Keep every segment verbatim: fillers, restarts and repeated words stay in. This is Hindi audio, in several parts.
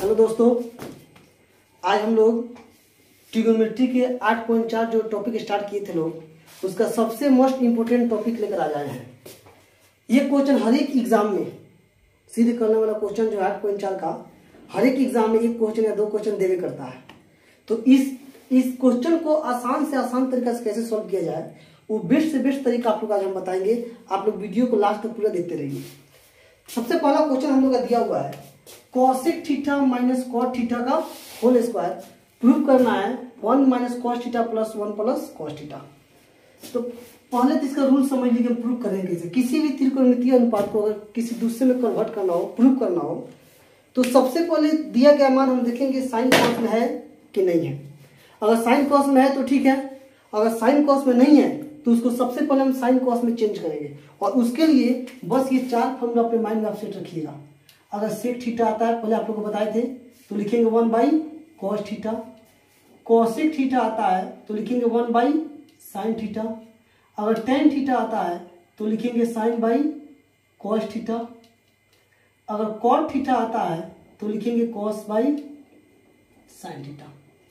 हेलो दोस्तों, आज हम लोग ट्रिग्नोमेट्री के आठ पॉइंट चार जो टॉपिक स्टार्ट किए थे लोग, उसका सबसे मोस्ट इम्पोर्टेंट टॉपिक लेकर आ जाए हैं। ये क्वेश्चन हर एक एग्जाम में सीधे करने वाला क्वेश्चन जो आठ पॉइंट चार का हर एक एग्जाम में एक क्वेश्चन या दो क्वेश्चन देवे करता है। तो इस इस क्वेश्चन को आसान से आसान तरीका से कैसे सॉल्व किया जाए, वो बेस्ट से बेस्ट तरीका आप लोग आज हम बताएंगे। आप लोग वीडियो को लास्ट तक पूरा देखते रहिए। सबसे पहला क्वेश्चन हम लोग का दिया हुआ है, cosec theta minus cot theta का होल स्क्वायर प्रूव करना है one minus cos theta plus one plus cos theta. तो पहले तो इसका रूल समझ लीजिए, प्रूव करेंगे कैसे। किसी भी त्रिकोणमितीय अनुपात को अगर किसी दूसरे में कन्वर्ट करना हो, प्रूव करना हो, तो सबसे पहले दिया गया मान हम देखेंगे साइन कॉस में है कि नहीं है। अगर साइन कॉस में है तो ठीक है, अगर साइन कॉस में नहीं है तो उसको सबसे पहले हम साइन कॉस में चेंज करेंगे। और उसके लिए बस ये चार फॉर्मूला अपने माइंड में आप सेट रखिएगा। अगर सेक थीटा आता है, पहले आप लोग को बताए थे, तो लिखेंगे one by cos theta. Cosec theta आता है तो लिखेंगे वन बाई साइन थीटा। अगर टेन थीटा आता है तो लिखेंगे साइन बाई कॉस थीटा। अगर कॉट थीटा आता है तो लिखेंगे कॉस बाई साइन थीटा।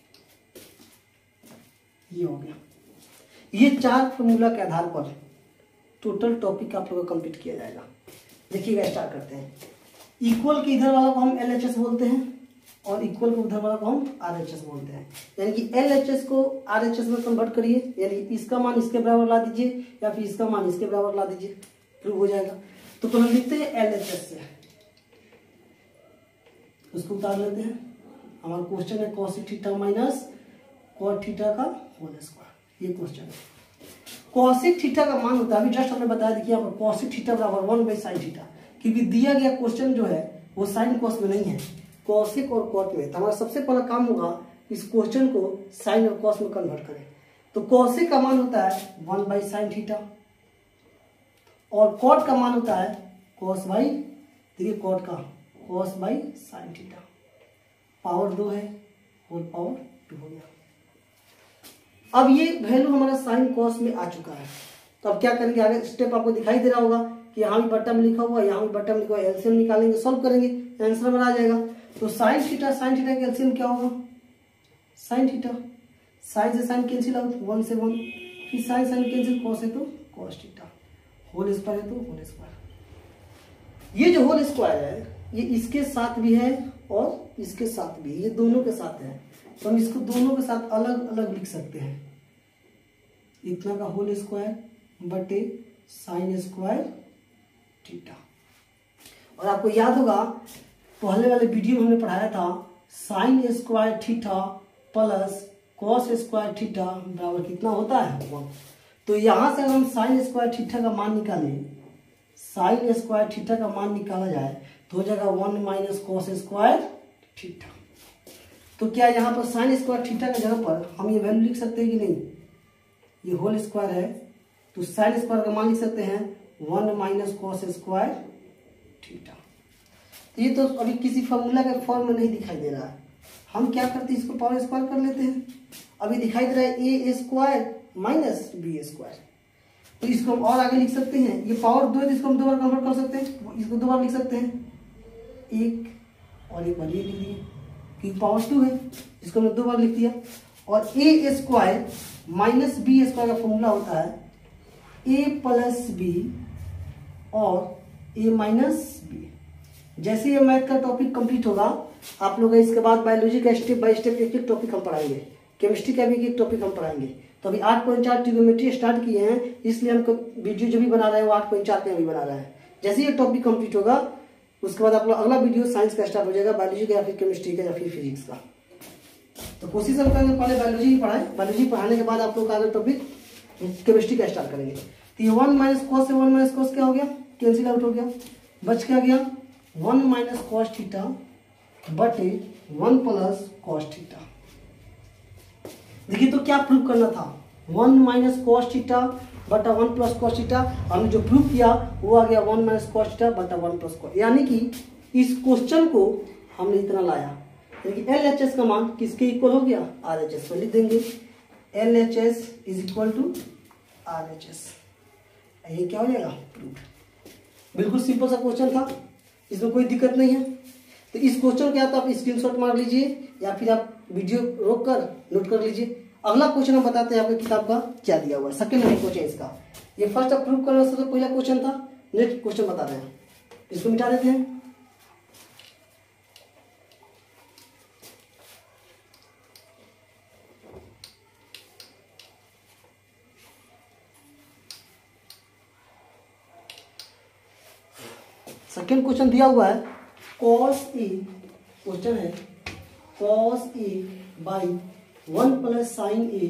ये हो गया। ये चार फॉर्मूला के आधार पर टोटल टॉपिक आप लोगों को कंप्लीट किया जाएगा। देखिएगा, स्टार्ट करते हैं। इक्वल के इधर वाला को हम एल एच एस बोलते हैं और इक्वल के उधर वाला को हम आर एच एस बोलते हैं। यानी कि एल एच एस को आर एच एस में कन्वर्ट करिए, यानी इसका मान इसके बराबर ला दीजिए या फिर इसका मान इसके बराबर ला दीजिए, प्रूव हो जाएगा। तो पहले हम लिखते हैं एल एच एस से, उसको उतार लेते हैं। हमारा क्वेश्चन है cosec theta minus cot theta का होल स्क्वायर। ये क्वेश्चन है। कॉसेक थीटा का मान होता है, अभी जस्ट हमने बताया, देखिए यहाँ पर कॉसेक थीटा बराबर वन बाई साइन थीटा, क्योंकि दिया गया क्वेश्चन जो है वो साइन कॉस में नहीं है, कॉसेक और कॉट में। तो हमारा सबसे पहला काम होगा इस क्वेश्चन को साइन और कॉस में कन्वर्ट करें। तो कॉसेक का मान होता है वन बाई साइन थीटा और कॉट का मान होता है कॉस बाई, देखिए कॉट का cos by sine theta. Power दो है, होल पावर टू हो गया। अब ये वैल्यू हमारा साइन कॉस में आ चुका है। तो अब क्या करेंगे, आगे स्टेप आपको दिखाई दे रहा होगा कि यहाँ भी बट्टा में लिखा हुआ है, यहाँ भी बट्टा में लिखा हुआ है। एलसीएम निकालेंगे, सॉल्व करेंगे, आंसर में आ जाएगा। तो साइन थीटा साइन थीटा का एलसीएम क्या होगा, साइन थीटा। साइन से साइन कैंसिल आउट, वन से वन, फिर साइन साइन कैंसिल, कॉस है तो कॉस थीटा, होल स्क्वायर है तो होल स्क्वायर। ये जो होल स्क्वायर है ये इसके साथ भी है और इसके साथ भी, ये दोनों के साथ है। तो हम इसको दोनों के साथ अलग अलग लिख सकते हैं। इतना का होल स्क्वायर बटे साइन स्क्वायर थीटा। और आपको याद होगा पहले वाले वीडियो में हमने पढ़ाया था sine square theta plus cos square theta बराबर कितना होता है, वन। तो यहां से अगर हम साइन स्क्वायर थीटा का मान निकालें, साइन स्क्वायर थीटा का मान निकाला जाए तो हो जाएगा one minus cos square theta. तो क्या यहाँ पर साइन स्क्वायर थीटा की जगह पर हम ये वैल्यू लिख सकते हैं कि नहीं, ये होल स्क्वायर है तो साइन स्क्वायर का मान लिख सकते हैं one minus cos square theta. तो ये तो अभी किसी फॉर्मूला के फॉर्म में नहीं दिखाई दे रहा है। हम क्या करते हैं, इसको पावर स्क्वायर कर लेते हैं। अभी दिखाई दे रहा है A square minus B square, तो इसको हम और आगे लिख सकते हैं। ये पावर दो है तो इसको हम दो बार कन्वर्ट कर सकते हैं, इसको दो बार लिख सकते हैं, एक और एक बार ये लिख दिए, क्योंकि पावर टू है, इसको हमने दो बार लिख दिया। और A square minus B square का फॉर्मूला होता है ए प्लस बी और ए माइनस बी। जैसे ये मैथ का टॉपिक कंप्लीट होगा आप लोग, इसके बाद बायोलॉजी का स्टेप बाय स्टेप एक एक टॉपिक हम पढ़ाएंगे, केमिस्ट्री का भी एक एक टॉपिक हम पढ़ाएंगे। तो अभी आठ पॉइंट चार ट्रिग्नोमेट्री स्टार्ट किए हैं, इसलिए हमको वीडियो जो भी बना रहे हैं वो आठ पॉइंट चार पे भी बना रहे हैं। जैसे ये टॉपिक कंप्लीट होगा उसके बाद आप लोग अगला वीडियो साइंस का स्टार्ट हो जाएगा, बायोलॉजी का या फिर केमिस्ट्री का या फिर फिजिक्स का। तो कोशिश हम करेंगे पहले बायोलॉजी ही पढ़ाएं, बायोलॉजी पढ़ाने के बाद आप लोग का अगला टॉपिक केमिस्ट्री का स्टार्ट करेंगे। तो ये वन माइनस कॉस से वन माइनस कॉस क्या हो गया, कैंसिल आउट हो गया, बच क्या गया वन माइनस कॉस थीटा बटे वन प्लस कॉस थीटा। देखिए तो क्या प्रूव करना था, वन माइनस कॉस थीटा बटा वन प्लस कॉस थीटा। हमने जो प्रूव किया वो आ गया वन माइनस कॉस थीटा बटा वन प्लस कॉस, यानी कि इस क्वेश्चन को हमने इतना लाया। यानी कि एल एच एस का मान किसके इक्वल हो गया, आर एच एस को लिख देंगे। L H S is equal to R H S. ये क्या हो जाएगा, प्रूफ। बिल्कुल सिंपल सा क्वेश्चन था, इसमें कोई दिक्कत नहीं है। तो इस क्वेश्चन क्या तो आप स्क्रीनशॉट मार लीजिए या फिर आप वीडियो रोक कर नोट कर लीजिए। अगला क्वेश्चन हम बताते हैं आपको किताब का क्या दिया हुआ है। सेकंड नंबर क्वेश्चन इसका, ये फर्स्ट आप प्रूव करना सबसे पहला क्वेश्चन था। नेक्स्ट क्वेश्चन बता रहे हैं, इसको मिटा देते हैं। सेकेंड क्वेश्चन दिया हुआ है cos ए, क्वेश्चन है cos A by one plus sine A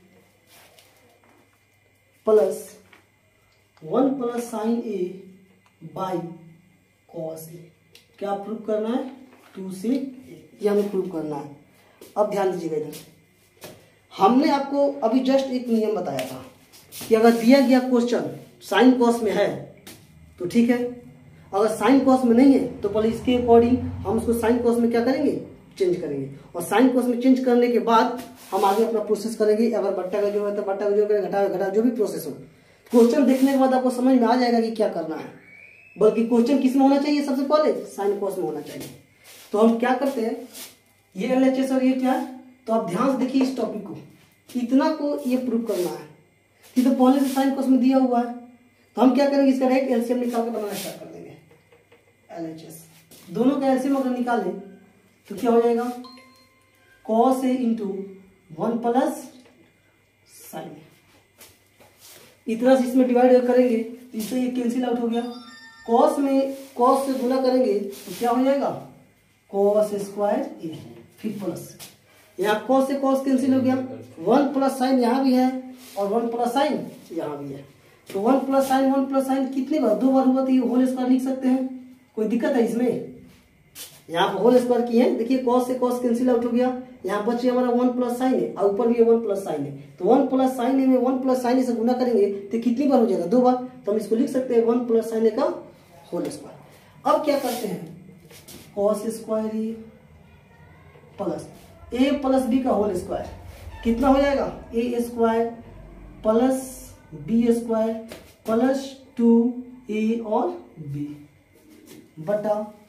plus one plus sine A by cos A. क्या प्रूव करना है? टू से ये हमें प्रूव करना है। अब ध्यान दीजिएगा इधर, हमने आपको अभी जस्ट एक नियम बताया था कि अगर दिया गया क्वेश्चन साइन कॉस में है तो ठीक है, अगर साइन कॉस में नहीं है तो पहले इसके अकॉर्डिंग हम उसको साइन कॉस में क्या करेंगे? चेंज करेंगे। और साइन कॉस में चेंज करने के बाद हम आगे अपना प्रोसेस करेंगे। अगर बट्टा का जो है तो बट्टा का जो करेंगे, घटा घटा जो भी प्रोसेस हो। क्वेश्चन देखने के बाद आपको समझ में आ जाएगा कि क्या करना है। बल्कि क्वेश्चन किस में होना चाहिए? सबसे पहले साइन कॉस में होना चाहिए। तो हम क्या करते हैं, ये एल एच एस और ये क्या है, तो आप ध्यान से देखिए इस टॉपिक को, इतना को ये प्रूव करना है। ये तो पहले से साइन कॉस में दिया हुआ है, तो हम क्या करेंगे, इसका डायरेक्ट एलसीएम निकाल के बनाना स्टार्ट कर देंगे। एल एच एस दोनों का एलसीएम अगर निकालें तो क्या हो जाएगा? Cos A into one plus sine A. इतना से इसमें डिवाइड करेंगे, इससे ये कैंसिल आउट हो गया। कॉस में कॉस से गुना करेंगे तो क्या हो जाएगा? कॉस स्क्वायर ए, फिर प्लस, यहाँ कॉस से कॉस कैंसिल हो गया। वन प्लस साइन यहाँ भी है और वन प्लस साइन यहाँ भी है, तो one plus sine one plus sine कितने बार? दो बार हुआ, तो ये होल स्क्वायर लिख सकते हैं। कोई दिक्कत है इसमें? यहाँ पर होल स्क्वायर किए हैं, देखिए कॉस से कॉस कैंसिल आउट हो गया। यहाँ बचे हमारा वन प्लस साइन है और ऊपर भी वन प्लस साइन है, तो वन प्लस साइन है में वन प्लस साइन से गुना करेंगे तो कितनी बार हो जाएगा? दो बार। तो हम इसको लिख सकते हैं वन प्लस साइन का होल स्क्वायर। अब क्या करते हैं, cos square A plus A plus B का होल स्क्वायर कितना हो जाएगा? A square plus B square plus two A और बी बटा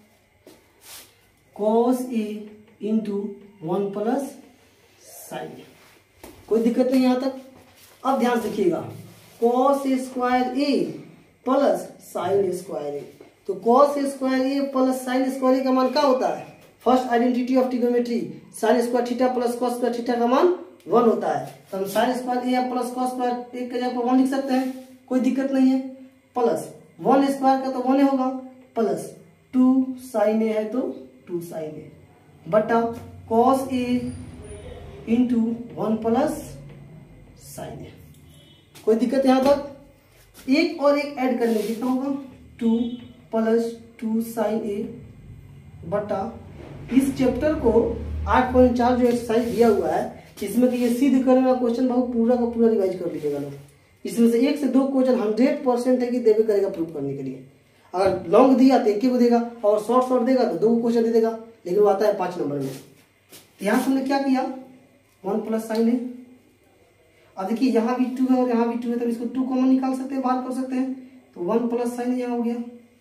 cos A into one plus sine. कोई दिक्कत नहीं यहाँ तक? अब ध्यान से देखिएगा, cos square A plus sine square A, तो cos square A plus sine square A का मान क्या होता है? First identity of trigonometry, sine square theta plus cos square theta का मान वन होता है। तो हम sine square A plus cos square एक के जगह पर वन लिख सकते हैं, कोई दिक्कत नहीं है। प्लस वन स्क्वायर का तो वन होगा, प्लस टू साइन ए है तो टू साइन ए बटा cos A into one plus sine A. कोई दिक्कत यहाँ तक? एक और एक ऐड करने कितना होगा? Two plus two sine A बटा, इस चैप्टर को आठ पॉइंट चार जो एक्सरसाइज दिया हुआ है इसमें कि ये सिद्ध करने वाला क्वेश्चन बहुत पूरा का पूरा रिवाइज कर लीजिएगा लोग। इसमें से एक से दो क्वेश्चन हंड्रेड परसेंट है कि देवे करेगा प्रूव करने के लिए। अगर लॉन्ग दिया तो एक ही को देगा और शॉर्ट शॉर्ट देगा तो दो क्वेश्चन दे देगा, लेकिन वो आता है पांच नंबर में। यहाँ से हमने क्या किया, वन प्लस साइन है। अब देखिए यहाँ भी टू है और यहाँ भी टू है, तो इसको टू कॉमन निकाल सकते हैं, बाहर कर सकते हैं, तो वन प्लस साइन यहाँ हो गया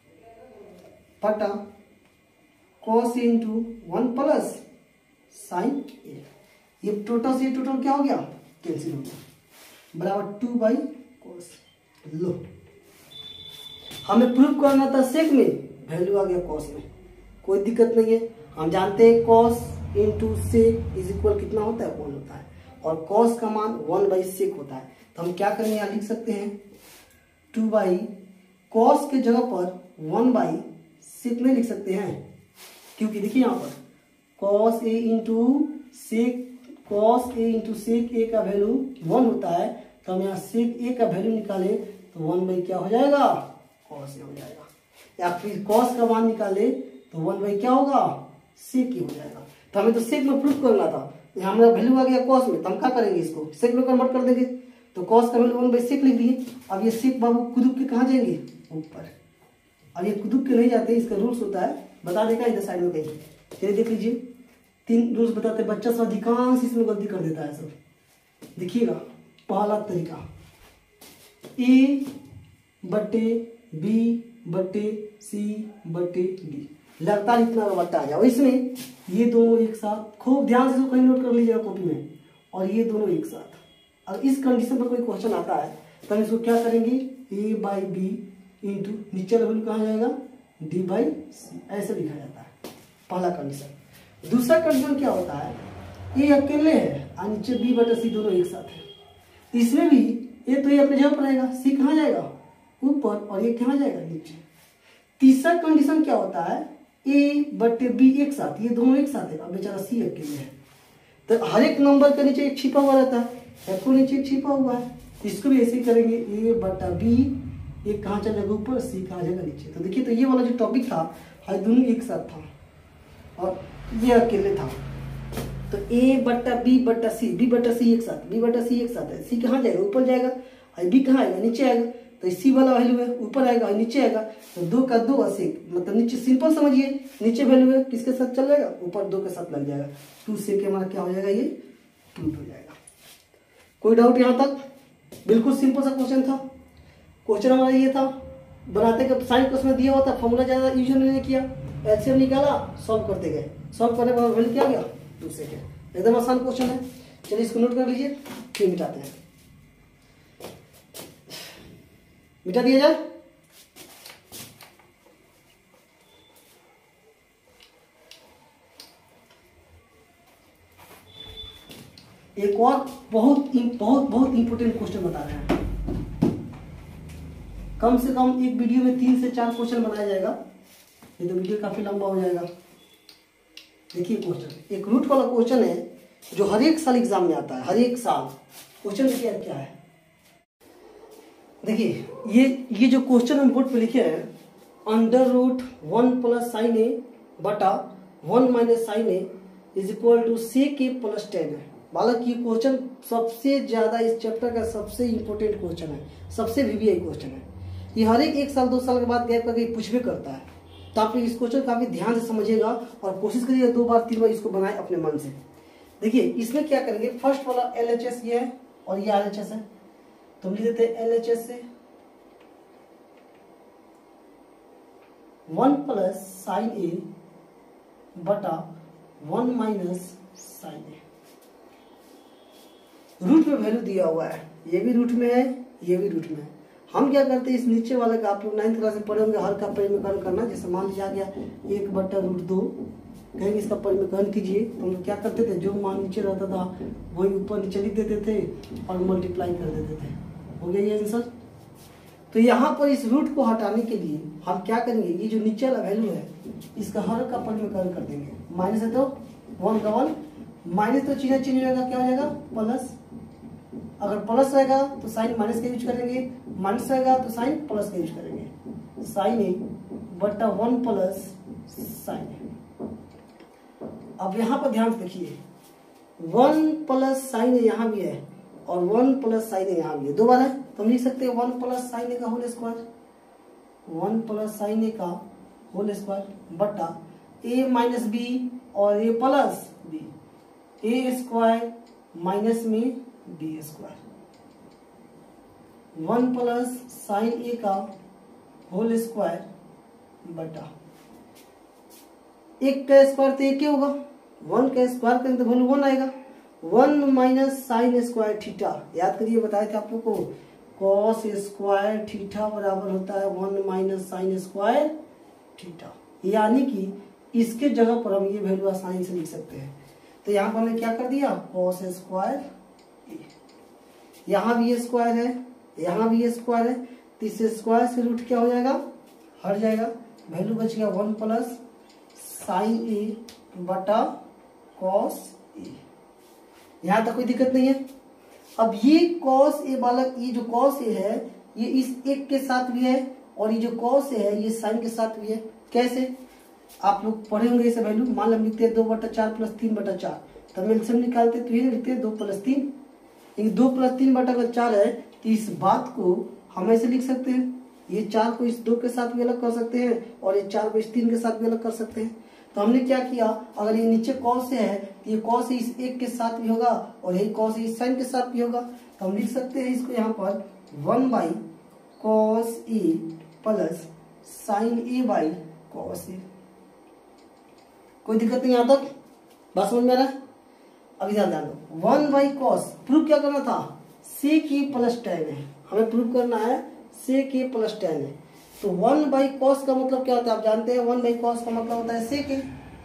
बटा cos A into one plus sine A. ये टोटल से टोटल क्या हो गया? कैंसिल हो गया, बराबर टू बाई कॉस। लो, हमें प्रूव करना था सेक में, वैल्यू आ गया कॉस में, कोई दिक्कत नहीं है। हम जानते हैं cos into sec is equal कितना होता है? वन होता है, और कॉस का मान वन बाई सेक होता है। तो हम क्या करेंगे, यहाँ लिख सकते हैं टू बाई कॉस के जगह पर वन बाई सेक नहीं लिख सकते हैं, क्योंकि देखिए यहाँ पर cos A into sec, cos A into sec A का वैल्यू वन होता है, तो हम यहाँ सेक ए का वैल्यू निकाले तो वन बाई क्या हो जाएगा? कॉस ए हो जाएगा। या फिर कॉस का मान निकाले तो वन बाई क्या होगा? सेक ए हो जाएगा। तो हमें तो सेक में प्रूफ करना था, यहाँ हमारा वैल्यू आ गया कॉस में, तो हम क्या करेंगे, इसको सेक में कन्वर्ट कर देंगे। तो कॉस का वैल्यू वन बाई सेक लिख दिए। अब ये सेक बाबू कुदुक के कहाँ जाएंगे? ऊपर। अब ये कुदुक के नहीं जाते, इसका रूल्स होता है, बता देगा इधर साइड में कहीं। चलिए देख लीजिए, तीन रूल्स बताते हैं, बच्चा सब अधिकांश इसमें गलती कर देता है सब। देखिएगा, पहला तरीका ए बटे बी बटे सी बटे डी, लगातार इतना बट्टा आ जाए। और इसमें ये दोनों एक साथ, खूब ध्यान से कहीं नोट कर लीजिएगा कॉपी में, और ये दोनों एक साथ। और इस कंडीशन पर कोई क्वेश्चन आता है तो हम इसको क्या करेंगे, ए बाई बी इंटू नीचे लेवल कहाँ जाएगा, डी बाई सी, ऐसे लिखा जाता है पहला कंडीशन। दूसरा कंडीशन क्या होता है, ए अकेले है और नीचे बी बटा सी दोनों एक साथ है। इसमें भी ये तो ये अपने जगह पर रहेगा, सी कहाँ जाएगा ऊपर, और ये कहाँ जाएगा नीचे। तीसरा कंडीशन क्या होता है, ए बटे बी एक साथ, ये दोनों एक साथ है, अब बेचारा सी अकेले है। तो हर एक नंबर के नीचे एक छिपा हुआ रहता है, एफ को नीचे एक छिपा हुआ है, इसको भी ऐसे ही करेंगे, ए बटा बी, एक कहाँ चलेगा ऊपर, सी कहाँ जाएगा नीचे। तो देखिए, तो ये वाला जो टॉपिक था हर दोनों एक साथ था और ये अकेले था। तो ए बटा बी बटा सी, बी बटा सी एक साथ, बी बटा सी एक साथ है, सी कहाँ जाएगा ऊपर जाएगा, और बी कहाँ आएगा नीचे आएगा। तो सी वाला वैल्यू है ऊपर आएगा और नीचे आएगा, तो दो का दो अस्सी, मतलब नीचे सिंपल समझिए, नीचे वैल्यू है किसके साथ चल जाएगा, ऊपर दो के साथ लग जाएगा, टू से के हमारा क्या हो जाएगा, ये टू हो जाएगा। कोई डाउट यहाँ तक? बिल्कुल सिंपल सा क्वेश्चन था। क्वेश्चन हमारा ये था, बनाते का साइन को उसमें दिया हुआ था, फॉर्मूला ज्यादा यूज नहीं किया, एलसीएम निकाला, सॉल्व करते गए, सॉल्व करने के बाद वैल्यू क्या गया, टू से के। एकदम आसान क्वेश्चन है, चलिए इसको नोट कर लीजिए, फिर मिटाते हैं। मिटा दिया जाए। एक और बहुत बहुत बहुत इंपोर्टेंट क्वेश्चन बता रहे हैं। कम से कम एक वीडियो में तीन से चार क्वेश्चन बनाया जाएगा, ये तो वीडियो काफी लंबा हो जाएगा। देखिए क्वेश्चन, एक रूट वाला क्वेश्चन है जो हर एक साल एग्जाम में आता है, हर एक साल। क्वेश्चन देखिए क्या है, देखिए ये ये जो क्वेश्चन हम बोर्ड पे लिखे हैं, under root one plus sine A बटा one minus sine A is equal to sec A plus tan है। बालक ये क्वेश्चन सबसे ज्यादा इस चैप्टर का सबसे इंपॉर्टेंट क्वेश्चन है, सबसे वीवीआई क्वेश्चन है। ये हर एक एक साल दो साल के बाद गैप करके पूछ भी करता है, तो आप इस क्वेश्चन काफी ध्यान से समझिएगा और कोशिश करिएगा दो बार तीन बार इसको बनाए अपने मन से। देखिए इसमें क्या करेंगे, फर्स्ट वाला एल एच एस ये है और ये आर एच एस है, तो हम लिख देते हैं एल एच एस से वन प्लस साइन ए बटा one minus sine A. Root में वैल्यू दिया हुआ है, ये भी रूट में है, ये भी रूट में है। हम क्या करते हैं, इस नीचे वाले का आप लोग नाइन्थ क्लास में पढ़े होंगे, हर का परिमीकरण करना। जैसे मान लिया गया एक बट्टा रूट दो, कहेंगे इसका परिमीकरण कीजिए, तो हम लोग क्या करते थे, जो मान नीचे रहता था वही ऊपर नीचे लिख देते थे और मल्टीप्लाई कर देते थे। हो गया ये आंसर। तो यहाँ पर इस रूट को हटाने के लिए हम क्या करेंगे, ये जो नीचे वाला वैल्यू है इसका हर का परिमीकरण कर देंगे। माइनस है तो वन का वन, माइनस तो चीजें चेंज हो जाएगा, क्या हो जाएगा प्लस। अगर प्लस रहेगा तो साइन माइनस का यूज करेंगे, माइनस रहेगा तो साइन प्लस का यूज करेंगे। साइन ए बट्टा वन प्लस साइन ए। अब यहाँ पर ध्यान से देखिए, वन प्लस साइन ए यहाँ भी है और वन प्लस साइन ए यहाँ भी है, दो बार है, तो हम लिख सकते हैं वन प्लस साइन ए का whole square, one plus sine A का होल स्क्वायर बट्टा ए माइनस बी और A plus B, A square minus में B square, one plus sine A का होल स्क्वायर बटा एक का स्क्वायर तो एक ही होगा, वन का स्क्वायर करेंगे तो वैल्यू वन आएगा, one minus sine square theta. याद करिए, बताए थे आप लोग को, कॉस स्क्वायर थीटा बराबर होता है one minus sine square theta. यानी कि इसके जगह पर हम ये वैल्यू आसानी से लिख सकते हैं। तो यहाँ पर हमने क्या कर दिया, कॉस स्क्वायर, यहाँ भी स्क्वायर है, यहाँ भी स्क्वायर है, तो इस स्क्वायर से रूट क्या हो जाएगा, हट जाएगा, वैल्यू बच गया वन प्लस साइन ए बटा कॉस ए। यहाँ तक कोई दिक्कत नहीं है। अब ये कॉस ए बालक, ये जो कॉस ए है ये इस एक के साथ भी है और ये जो कॉस ए है ये साइन के साथ भी है। कैसे, आप लोग पढ़े होंगे इसे वैल्यू। मान लो लिखते हैं दो बटा चार प्लस तीन बटा चार, तब एलसीएम निकालते तो ये लिखते हैं दो प्लस तीन। दो प्लस तीन बटा अगर चार है तो इस बात को हम ऐसे लिख सकते हैं, ये चार को इस दो के साथ भी अलग कर सकते हैं और ये चार को इस तीन के साथ भी अलग कर सकते हैं। तो हमने क्या किया, अगर ये नीचे कॉस से है तो ये कॉस इस एक के साथ भी होगा और यही कॉस इस साइन के साथ भी होगा। तो हम लिख सकते हैं इसको यहाँ पर one by cos A plus sine A by cos A. कोई दिक्कत नहीं यहाँ तक, बात समझ में आ रहा है? अभी ध्यान दो, वन बाई कॉस प्रूफ क्या करना था, से के प्लस टेन है, हमें प्रूफ करना है से के प्लस टेन है। तो वन बाई कॉस का मतलब क्या होता है आप जानते हैं, वन बाई कॉस का मतलब होता है से के,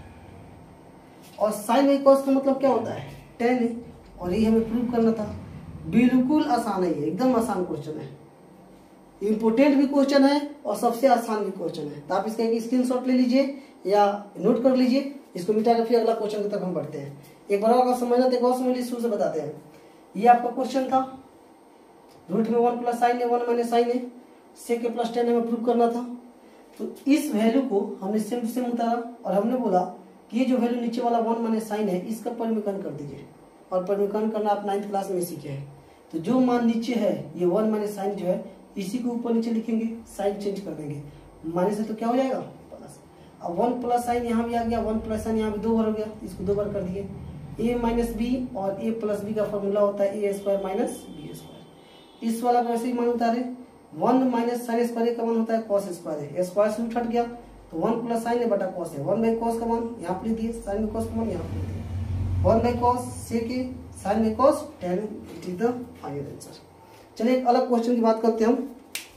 और साइन बाई कॉस का मतलब क्या होता है टेन है, और ये हमें प्रूफ करना था। बिल्कुल आसान है, ये एकदम आसान क्वेश्चन है, इम्पोर्टेंट भी क्वेश्चन है और सबसे आसान भी क्वेश्चन है। तो आप इसका एक स्क्रीनशॉट ले लीजिए या नोट कर लीजिए, इसको मिटा कर फिर अगला क्वेश्चन की तरफ हम बढ़ते हैं। एक बार अगर समझना तो एक और समझ लीजिए, शुरू से बताते हैं। ये आपका क्वेश्चन था, रूट में वन प्लस साइन है, वन माइनस साइन है, से के प्लस टेन हमें प्रूव करना था। तो इस वैल्यू को हमने सेम टू सेम उतारा और हमने बोला कि ये जो वैल्यू नीचे वाला वन माइनस साइन है इसका परिमीकरण कर दीजिए, और परिमीकरण करना आप नाइन्थ क्लास में सीखे हैं। तो जो मान नीचे है ये वन माइनस साइन जो है इसी को ऊपर नीचे लिखेंगे, साइन चेंज कर देंगे, माइनस है तो क्या हो जाएगा प्लस। अब वन प्लस साइन यहाँ भी आ गया, वन प्लस साइन यहाँ भी दो बार हो गया, इसको दो बार कर दिए। ए माइनस बी और ए प्लस बी का फॉर्मूला होता है A square minus B square. इस वाला का वैसे ही मान उतारे, वन माइनस साइन स्क्वायर का मान होता है कॉस स्क्वायर है, स्क्वायर से हट गया तो वन प्लस साइन है बटा कॉस है, वन बाई कॉस का मान यहाँ पर लिख दिए, साइन बाई कॉस का मान यहाँ पर लिख दिए, वन बाई कॉस से के sine by cos tan, it is the final answer. चलिए एक अलग क्वेश्चन की बात करते हैं हम।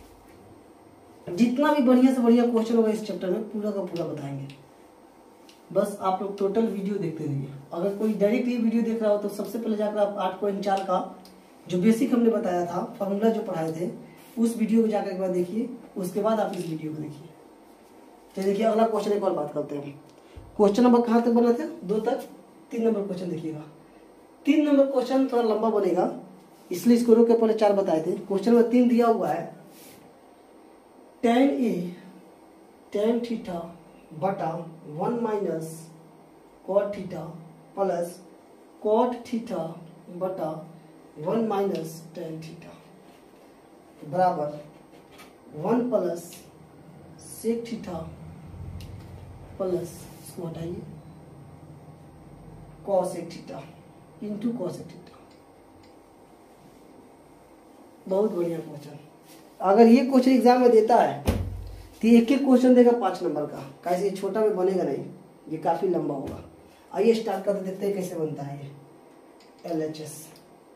जितना भी बढ़िया से बढ़िया क्वेश्चन होगा इस चैप्टर में पूरा का पूरा बताएंगे, बस आप लोग टोटल वीडियो देखते रहिए। अगर कोई डायरेक्ट ये वीडियो देख रहा हो तो सबसे पहले जाकर आप आठ पॉइंट चार का जो बेसिक हमने बताया था, फॉर्मूला जो पढ़ाए थे, उस वीडियो को जाकर एक बार देखिए, उसके बाद आप इस वीडियो को देखिए। तो देखिए अगला क्वेश्चन एक और बात करते हैं। क्वेश्चन नंबर कहाँ तक बना था, दो तक। तीन नंबर क्वेश्चन देखिएगा, तीन नंबर क्वेश्चन थोड़ा लंबा बनेगा इसलिए इसको रोक के पहले चार बताए थे। क्वेश्चन नंबर तीन दिया हुआ है टेन ए टेन थीटा बटा one minus cot theta plus cot theta बटा वन माइनस टेन थीटा बराबर one plus sec theta plus, इसको हटाइए, cosec theta into cosec theta. बहुत बढ़िया क्वेश्चन। अगर ये क्वेश्चन एग्जाम में देता है तो एक एक क्वेश्चन देगा पाँच नंबर का, कैसे ये छोटा में बनेगा नहीं, ये काफी लंबा होगा। आइए स्टार्ट करते देखते हैं कैसे बनता है ये एल एच एस।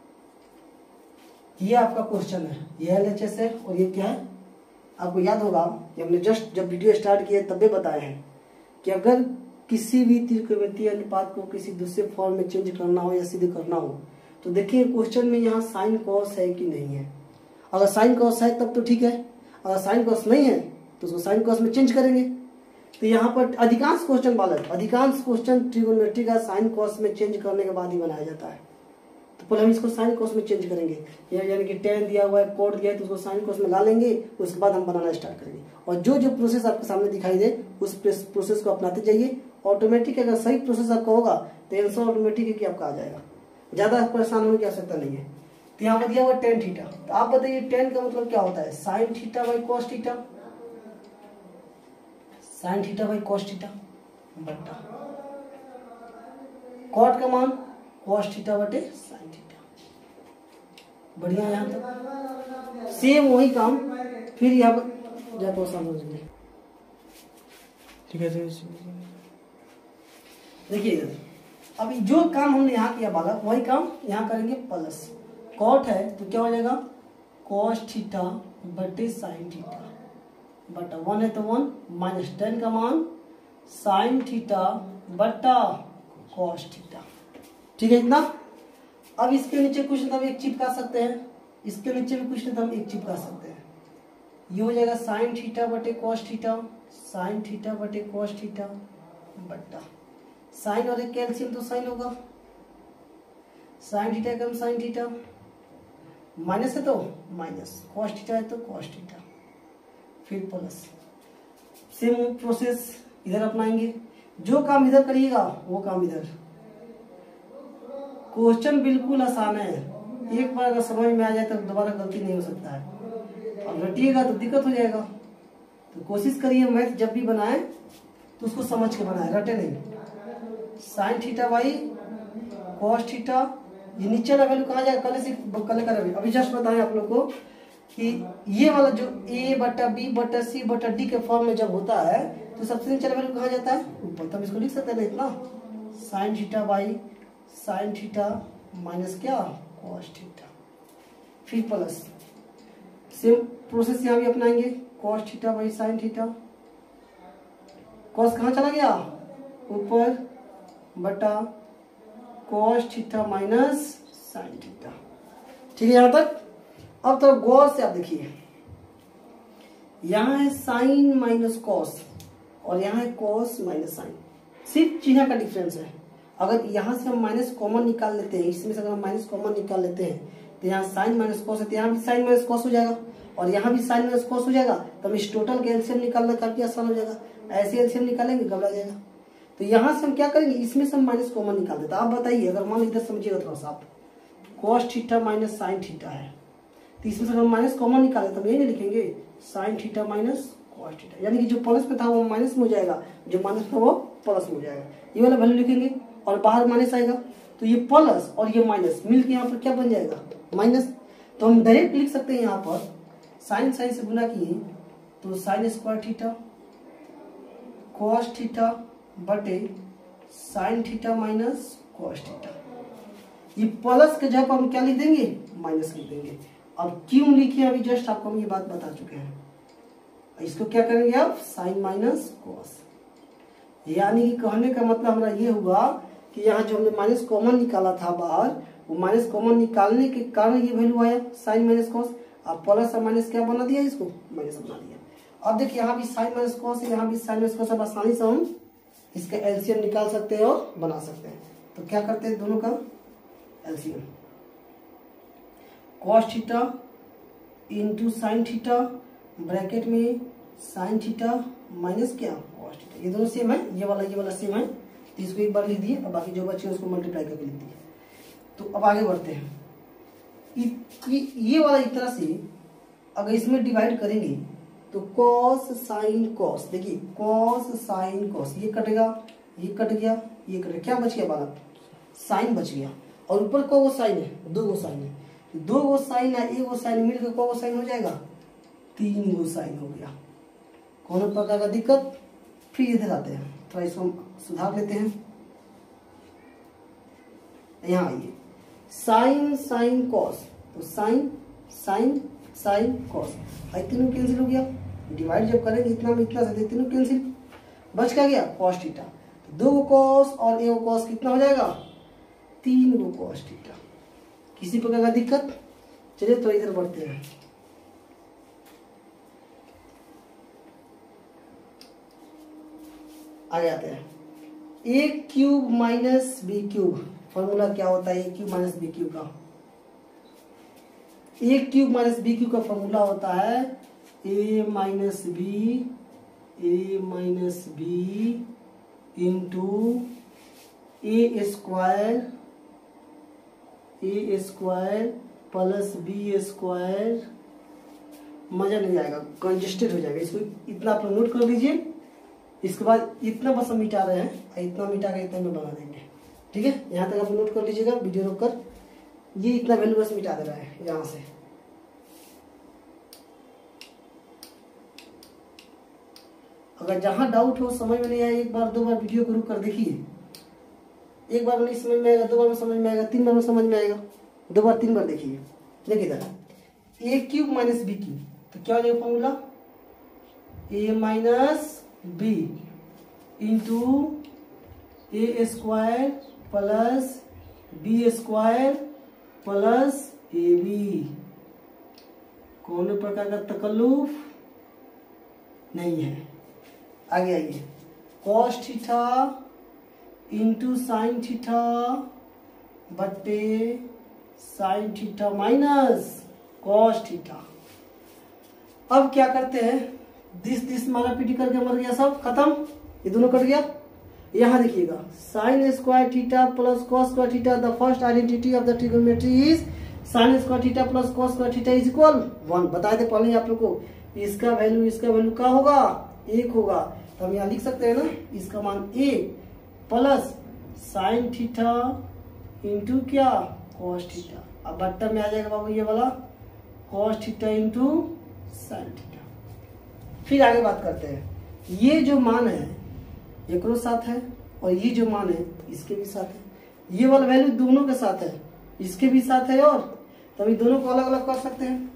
ये आपका क्वेश्चन है, ये एल एच एस है और ये क्या है आपको याद होगा, ये हमने जस्ट जब वीडियो स्टार्ट किया तब भी बताए हैं कि अगर किसी भी त्रिकोणमितीय अनुपात को किसी दूसरे फॉर्म में चेंज करना हो या सिद्ध करना हो तो देखिए क्वेश्चन में यहाँ साइन कॉस है कि नहीं है। अगर साइन कॉस है तब तो ठीक है, अगर साइन कॉस नहीं है तो उसको साइन कॉस में चेंज करेंगे। तो यहाँ पर अधिकांश क्वेश्चन बालक अधिकांश क्वेश्चन ट्रिगोनोमेट्री का साइन कॉस में चेंज करने के बाद ही बनाया जाता है। तो पहले हम इसको साइन कॉस में चेंज करेंगे, यानी कि टेन दिया हुआ है, कोड दिया है तो उसको साइन कॉस में ला लेंगे, उसके बाद हम बनाना स्टार्ट करेंगे। और जो जो प्रोसेस आपके सामने दिखाई दे उस प्रोसेस को अपनाते जाइए। ऑटोमेटिक अगर सही प्रोसेस आपका होगा तो आंसर ऑटोमेटिक है कि आपका आ जाएगा, ज्यादा परेशान होने की आवश्यकता नहीं है। तो यहाँ पर दिया हुआ टेन थीटा, तो आप बताइए टेन का मतलब क्या होता है, sine theta by cos theta, sine theta by cos theta बटा कॉट का मान कॉस थीटा बटे साइन थीटा। बढ़िया, यहाँ तक सेम वही काम फिर यहाँ पर जाकर समझिए। ठीक है, देखिए इधर अभी जो काम हमने यहाँ किया बालक वही काम यहाँ करेंगे। प्लस कॉट है तो क्या हो जाएगा कॉस थीटा बटे साइन थीटा बटा वन है तो वन माइनस टेन का मान साइन थीटा बटा कॉस थीटा। ठीक है इतना। अब इसके नीचे कुछ नहीं तो हम एक चिपका सकते हैं, इसके नीचे भी कुछ नहीं तो हम एक चिपका सकते हैं। ये हो जाएगा साइन थीटा बटे कॉस थीटा, साइन थीटा बटे कॉस थीटा बटा साइन और एक कैल्शियम तो साइन होगा, साइन थीटा कम साइन थीटा, माइनस है तो माइनस, कॉस थीटा है तो कॉस थीटा, फिर प्लस। सेम प्रोसेस इधर अपनाएंगे, जो काम इधर करिएगा वो काम इधर। क्वेश्चन बिल्कुल आसान है, एक बार अगर समझ में आ जाए तो दोबारा गलती नहीं हो सकता है। और रटिएगा तो दिक्कत हो जाएगा। तो कोशिश करिए मैथ जब भी बनाए तो उसको समझ के बनाए, रटे नहीं। Sine theta by cos theta, ये नीचे वाला वैल्यू कहाँ जाएगा, कल से कल कर अभी जस्ट बताएं आप लोग को कि ये वाला जो a बटा बी बटा सी बटा डी के फॉर्म में जब होता है तो सबसे नीचे वैल्यू कहाँ जाता है? ऊपर। तो हम इसको लिख सकते हैं ना इतना, sine theta by sine theta minus क्या, कॉस थीटा। फिर प्लस सेम प्रोसेस यहाँ भी अपनाएंगे, cos theta by sine theta. Cos कहाँ चला गया? ऊपर, बटा cos theta minus sine theta. ठीक है यहाँ तक। अब तो गौर से आप देखिए, यहाँ है साइन माइनस कॉस और यहाँ है कॉस माइनस साइन, सिर्फ चिन्ह का डिफरेंस है। अगर यहाँ से हम माइनस कॉमन निकाल लेते हैं, इसमें से अगर हम माइनस कॉमन निकाल लेते हैं तो यहाँ साइन माइनस कॉस है, तो यहाँ भी साइन माइनस कॉस हो जाएगा और यहाँ भी साइन माइनस कॉस हो जाएगा। तो हम इस टोटल का एलसीएम निकालना काफी आसान हो जाएगा। ऐसे एलसीएम निकालेंगे घबरा जाएगा। तो यहाँ से हम क्या करेंगे, इसमें से हम माइनस कॉमन निकाल देते हैं। आप बताइए, अगर मान इधर समझिएगा थोड़ा सा, आप cos theta minus sine theta है, तो इसमें से हम माइनस कॉमन निकाले तो हम ये नहीं लिखेंगे sine theta minus cos theta, यानी कि जो प्लस में था वो माइनस में हो जाएगा, जो माइनस था वो प्लस में हो जाएगा। ये वाला वैल्यू लिखेंगे और बाहर माइनस आएगा, तो ये प्लस और ये माइनस मिलकर यहाँ पर क्या बन जाएगा, माइनस। तो हम डायरेक्ट लिख सकते हैं यहाँ पर साइन साइन से गुना किए तो sine square theta cos theta बटे sine theta minus cos theta. ये प्लस के जगह हम क्या लिख देंगे, माइनस लिख देंगे। अब क्यों लिखे अभी जस्ट आपको हम ये बात बता चुके हैं। इसको क्या करेंगे आप, साइन माइनस कॉस। यानी कि कहने का मतलब हमारा ये हुआ कि यहाँ जो हमने माइनस कॉमन निकाला था बाहर, वो माइनस कॉमन निकालने के कारण ये वैल्यू आया साइन माइनस कॉस। अब प्लस और माइनस क्या बना दिया, इसको माइनस बना दिया। अब देखिए यहाँ भी साइन माइनस कॉस है, यहाँ भी साइन माइनस कॉस। अब आसानी से हम इसका एलसीएम निकाल सकते हैं और बना सकते हैं। तो क्या करते हैं, दोनों का LCM, cos theta into sine theta bracket में साइन थीटा माइनस क्या, कॉस थीटा। ये दोनों सेम है, ये वाला ये वाला सेम है, तो इसको एक बार लिख दिए और बाकी जो बचे उसको मल्टीप्लाई करके लिख दिए। तो अब आगे बढ़ते हैं। ये, ये वाला एक तरह से अगर इसमें डिवाइड करेंगे तो कॉस साइन कॉस, देखिए कॉस साइन कॉस, ये कटेगा, ये कट गया, ये कट गया, क्या बच गया बालक, साइन बच गया। और ऊपर को वो साइन है, दो वो साइन है, दो वो साइन है, एक वो साइन मिलकर को वो साइन हो जाएगा, तीन वो साइन हो गया। कौन प्रकार का दिक्कत। फिर इधर आते हैं, थोड़ा इसको हम सुधार लेते हैं। यहाँ आइए, साइन साइन कॉस, तो साइन साइन साइन कॉस, तीनों कैंसिल हो गया। डिवाइड जब करेंगे इतना में इतना से तीनों कैंसिल, बच क्या गया, कॉस थीटा। तो दो कॉस और एक कॉस कितना हो जाएगा, तीन गो कॉस थीटा। किसी प्रकार का दिक्कत। चलिए तो इधर बढ़ते हैं। आगे आते हैं, A cube minus B cube. Formula क्या होता है A cube minus B cube का। A cube minus B cube का फॉर्मूला होता है A minus B A minus B into A square A square plus B square. मजा नहीं आएगा, कंजेस्टेड हो जाएगा। इसको इतना आप नोट कर लीजिए। इसके बाद इतना बस हम मिटा रहे हैं, इतना मिटा के इतना में बना देंगे। ठीक है, यहाँ तक आप नोट कर लीजिएगा वीडियो रोक कर। ये इतना वैल्यू बस मिटा दे रहा है यहाँ से। अगर जहां डाउट हो, समझ में नहीं आया, एक बार दो बार वीडियो को रुक कर देखिए। एक बार नहीं समझ में आएगा, दो बार में समझ में आएगा, तीन बार में समझ में आएगा, दो बार तीन बार देखिए। देखिए इधर A cube minus B cube, तो क्या हो जाएगा formula, A minus B into A square plus B square plus A B. कौन प्रकार का तकल्लुफ नहीं है। आगे आइए, cos theta into sine theta बट्टे sine theta minus cos theta. अब क्या करते हैं, दिस दिस मारा पीटी करके मर गया, सब खत्म, ये दोनों कट गया। यहाँ देखिएगा, sine square theta plus cos square theta, the first identity of the trigonometry is sine square theta plus cos square theta is equal one. बताए थे पहले आप लोग को, इसका वैल्यू इसका वैल्यू क्या होगा, एक होगा। तो हम यहाँ लिख सकते हैं ना, इसका मान एक प्लस साइन थीटा इंटू क्या, कॉस थीटा। अब बट्टा में आ जाएगा बाबू ये वाला cos theta into sine theta. फिर आगे बात करते हैं, ये जो मान है एक साथ है और ये जो मान है इसके भी साथ है, ये वाला वैल्यू दोनों के साथ है, इसके भी साथ है, और तभी दोनों को अलग अलग कर सकते हैं।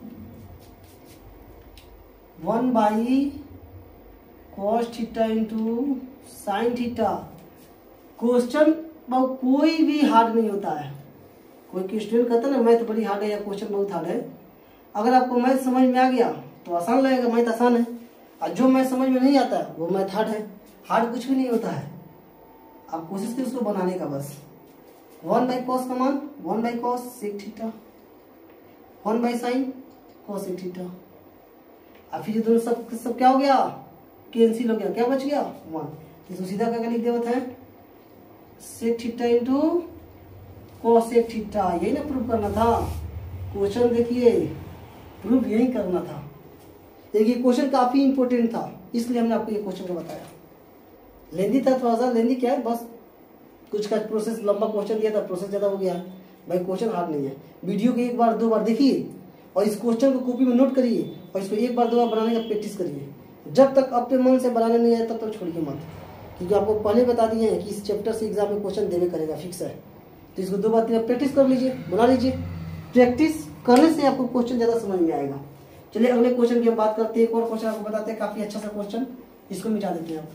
One by cos theta into sine theta. Question बहुत कोई भी हार्ड नहीं होता है। कोई स्टूडेंट कहता है ना मैथ बड़ी हार्ड है या क्वेश्चन बहुत हार्ड है, अगर आपको मैथ समझ में आ गया तो आसान लगेगा, मैथ आसान है, और जो मैथ समझ में नहीं आता वो मैथ हार्ड है। हार्ड कुछ भी नहीं होता है, आप कोशिश करिए उसको बनाने का बस। वन बाई कॉस का मान one by cosec theta, one by sine cosec theta, और फिर दोनों सब सब क्या हो गया, कैंसिल हो गया, क्या बच गया वन। इसको सीधा क्या लिख दिया है, sec theta into cosec theta. यही ना प्रूव करना था क्वेश्चन, देखिए प्रूफ यही करना था। देखिए क्वेश्चन काफी इंपॉर्टेंट था, इसलिए हमने आपको ये क्वेश्चन को बताया। लेंदी था थोड़ा सा, लेंदी क्या है, बस कुछ का प्रोसेस लंबा क्वेश्चन दिया था, प्रोसेस ज्यादा हो गया है भाई। क्वेश्चन हार्ड नहीं है, वीडियो को एक बार दो बार देखिए और इस क्वेश्चन को कॉपी में नोट करिए और इसको एक बार दो बार बनाने का प्रैक्टिस करिए। जब तक अपने मन से बनाने नहीं आए तब तक छोड़िए मत, क्योंकि आपको पहले बता दिए हैं कि इस चैप्टर से एग्जाम में क्वेश्चन देवे करेगा, फिक्स है। तो इसको दो बार तीन बार प्रैक्टिस कर लीजिए, बना लीजिए। प्रैक्टिस करने से आपको क्वेश्चन ज्यादा समझ में आएगा। चलिए अगले क्वेश्चन की हम बात करते हैं। एक और क्वेश्चन आपको बताते हैं, काफी अच्छा सा क्वेश्चन, इसको मिटा देते हैं आप।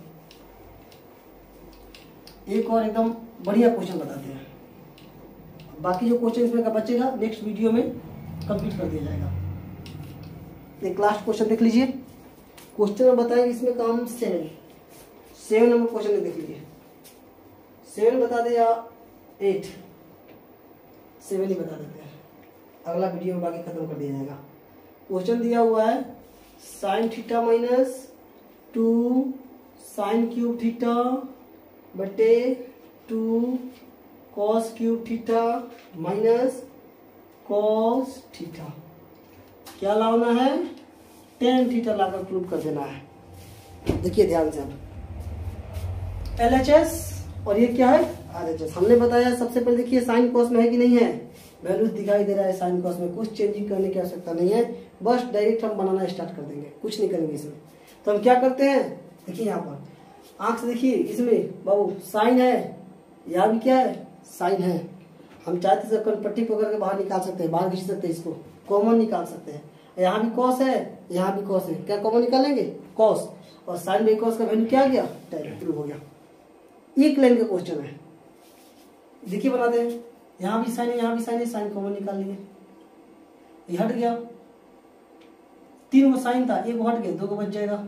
एक और एकदम बढ़िया क्वेश्चन बताते हैं, बाकी जो क्वेश्चन इसमें का बचेगा नेक्स्ट वीडियो में कंप्लीट कर दिया जाएगा। एक लास्ट क्वेश्चन देख लीजिए। क्वेश्चन में बताएंगे इसमें काम सेवन सेवन नंबर क्वेश्चन में देख लीजिए। सेवन बता दे या एट, सेवन ही बता देते हैं, अगला वीडियो में बाकी खत्म कर दिया जाएगा। क्वेश्चन दिया हुआ है sine theta minus two sine cube theta बटे two cos cube theta minus cos theta. क्या लाना है, टेन थीटा लाकर प्रूव कर देना है। देखिए ध्यान से, अब एल एच एस और ये क्या है आर एच एस। हमने बताया सबसे पहले देखिए साइन कॉस में है कि नहीं है, वैल्यूज दिखाई दे रहा है साइन कॉस में, कुछ चेंजिंग करने की आवश्यकता नहीं है, बस डायरेक्ट हम बनाना स्टार्ट कर देंगे, कुछ नहीं करेंगे इसमें। तो हम क्या करते हैं, देखिए यहाँ पर आंख से देखिए, इसमें बाबू साइन है, यहाँ भी क्या है साइन है। हम चाहते से पट्टी पकड़ के बाहर निकाल सकते हैं, बाहर खींच सकते हैं, इसको कॉमन निकाल सकते हैं। यहाँ भी कॉस है, यहाँ भी कॉस है, क्या कॉमन निकालेंगे कॉस, और साइन बाई कॉस का वैल्यू क्या आ गया टेन, प्रूव हो गया। एक लाइन का क्वेश्चन है, देखिए बनाते हैं। यहाँ भी साइन है, यहाँ भी साइन है, साइन कॉमन निकाल लेंगे, ये हट गया। तीन को साइन था, एक हट गया, दो को बच जाएगा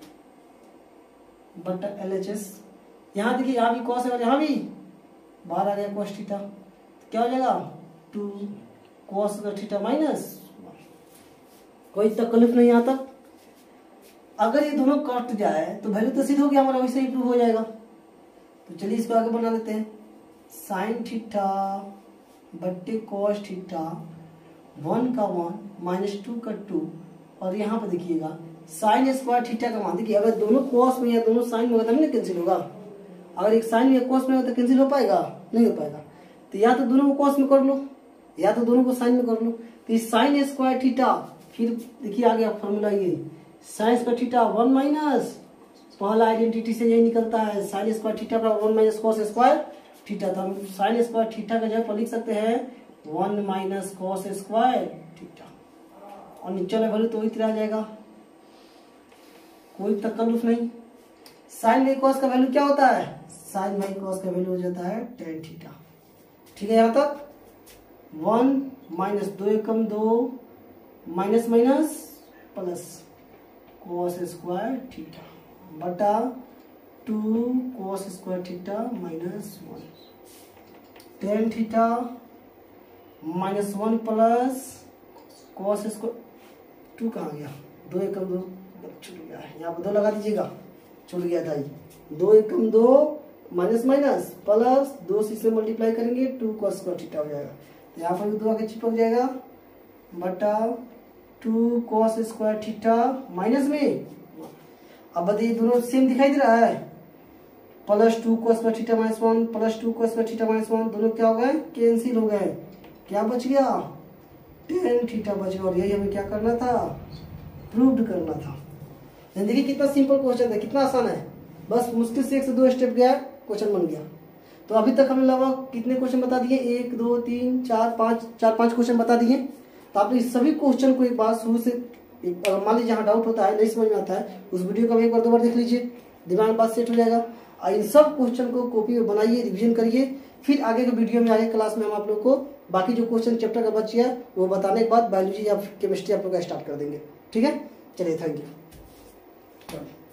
बटा एल एच एस। यहाँ देखिए यहाँ भी कॉस है और यहाँ भी बाहर आ गया कॉस थीटा, क्या हो जाएगा टू कॉस थीटा माइनस। कोई तकलीफ नहीं आता। अगर ये दोनों कट जाए तो वैल्यू तो सिद्ध हो गया हमारा, वैसे ही प्रूव हो जाएगा। तो चलिए इसको आगे बना देते हैं। साइन थीटा बट्टे कॉस थीटा, वन का वन माइनस टू का टू, और यहाँ पर देखिएगा साइन स्क्वायर थीटा का मान। देखिए अगर दोनों कॉस में या दोनों साइन में होगा तभी ना कैंसिल होगा। अगर एक साइन में कॉस में होगा तो कैंसिल हो पाएगा, नहीं हो पाएगा। तो या तो दोनों को कॉस में कर लो या तो दोनों को साइन में कर लो। तो इस साइन स्क्वायर थीटा, फिर देखिए आ गया फॉर्मूला, ये sine square theta one minus, पहला आइडेंटिटी से यही निकलता है, साइन स्क्वायर थीटा बराबर one minus cos square theta. तो हम साइन स्क्वायर थीटा का जगह पर लिख सकते हैं one minus cos square theta, और नीचे वाला वैल्यू तो वही तरह आ जाएगा, कोई तकल्लुफ नहीं। साइन बाई कॉस का वैल्यू क्या होता है, साइन बाई कॉस का वैल्यू हो जाता है टेन थीटा। ठीक है, यहाँ तक वन माइनस दो एकम दो, minus minus plus cos square theta बटा two cos square theta minus one, tan theta minus one plus cos square, two कहाँ गया, दो एकम दो छूट गया है, यहाँ पर दो लगा दीजिएगा, छूट गया था, दो एकम दो माइनस माइनस प्लस दो से इसे मल्टीप्लाई करेंगे टू कॉस स्क्वायर थीटा हो जाएगा। यहाँ पर भी दो आगे चिपक जाएगा बटा two cos square theta minus में, अब बताइए दोनों सेम दिखाई दे रहा है, plus two cos square theta minus one plus two cos square theta minus one, दोनों क्या हो गए कैंसिल हो गए, क्या बच गया टेन थीटा बच गया। और यही हमें क्या करना था, प्रूव्ड करना था। देखिए कितना सिंपल क्वेश्चन है, कितना आसान है, बस मुश्किल से एक से दो स्टेप गया क्वेश्चन बन गया। तो अभी तक हमने लगभग कितने क्वेश्चन बता दिए, एक दो तीन चार पाँच, चार पाँच क्वेश्चन बता दिए। तो आप इस सभी क्वेश्चन को एक बार शुरू से, मान लीजिए जहाँ डाउट होता है, नहीं समझ में आता है, उस वीडियो को एक बार दो बार देख लीजिए, दिमाग में बात सेट हो जाएगा। और इन सब क्वेश्चन को कॉपी में बनाइए, रिविजन करिए, फिर आगे के वीडियो में, आगे क्लास में हम आप लोग को बाकी जो क्वेश्चन चैप्टर का बच गया वो बताने के बाद बायोलॉजी या केमिस्ट्री आप लोग का स्टार्ट कर देंगे। ठीक है, चलिए, थैंक यू।